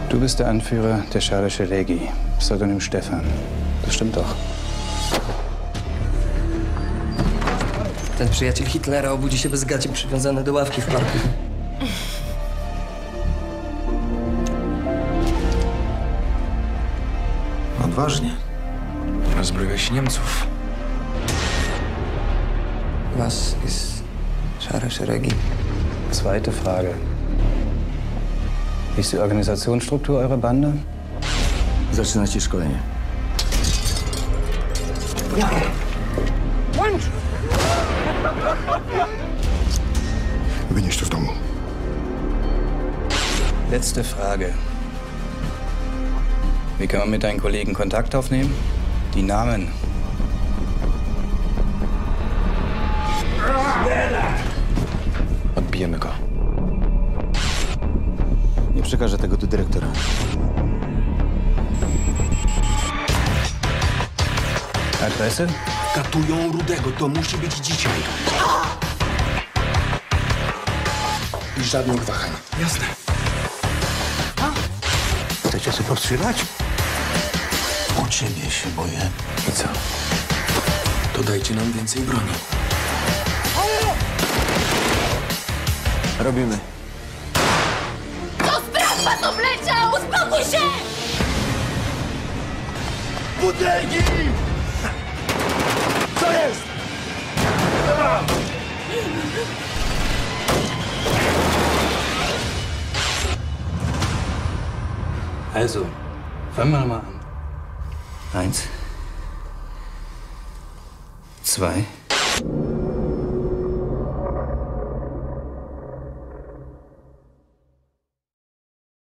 Du bist der Anführer der Szarysche Legii, Pseudonym Stefan. Das stimmt doch. Ten przyjaciel Hitlera obudzi się bez gaci przywiązany do ławki w parku. Odważnie. Rozbroiłeś Niemców. Was ist Szarysche Legii? Zweite Frage. Wie ist die Organisationsstruktur eurer Bande? Zaczynacie szkolenie. Wynieś to z domu. Letzte Frage. Wie kann man mit deinen Kollegen Kontakt aufnehmen? Die Namen. Odbijemy go. Nie przekażę tego do dyrektora. Adresse? Katują Rudego, to musi być dzisiaj. I żadnych wahań. Jasne. Chcecie sobie postrzelać? O ciebie się boję. I co? To dajcie nam więcej broni. Robimy. To sprawdź, was obleciał! Uspokój się! Butelki! Co jest? Also, fangen wir mal an. 1, 2.